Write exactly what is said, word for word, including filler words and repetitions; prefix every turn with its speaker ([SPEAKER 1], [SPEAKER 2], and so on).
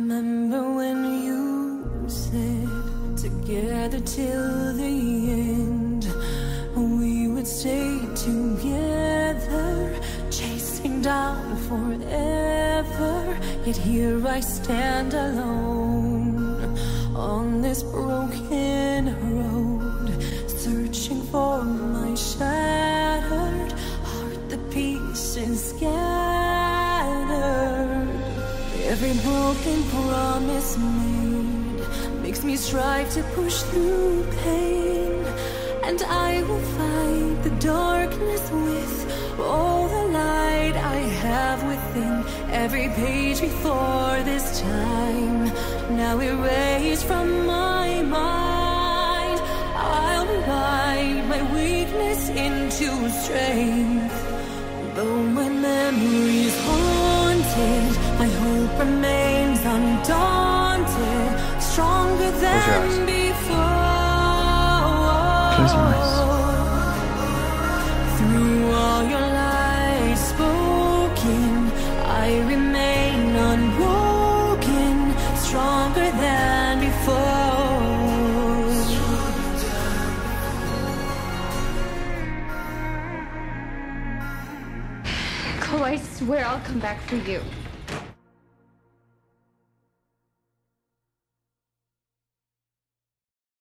[SPEAKER 1] remember when you said together till the end, we would stay together, chasing down forever. Yet here I stand alone on this broken road, searching for my shattered heart, the pieces scattered. Every broken promise made makes me strive to push through pain, and I will fight the darkness with all the light I have within. Every page before this time, now erased from my mind, I'll rewrite my weakness into strength. Though my memory's haunted, my hope remains undaunted, stronger than before.
[SPEAKER 2] Close your eyes.
[SPEAKER 1] Through all your lies spoken, I remain unbroken, stronger than before.
[SPEAKER 3] Kol, I swear I'll come back for you.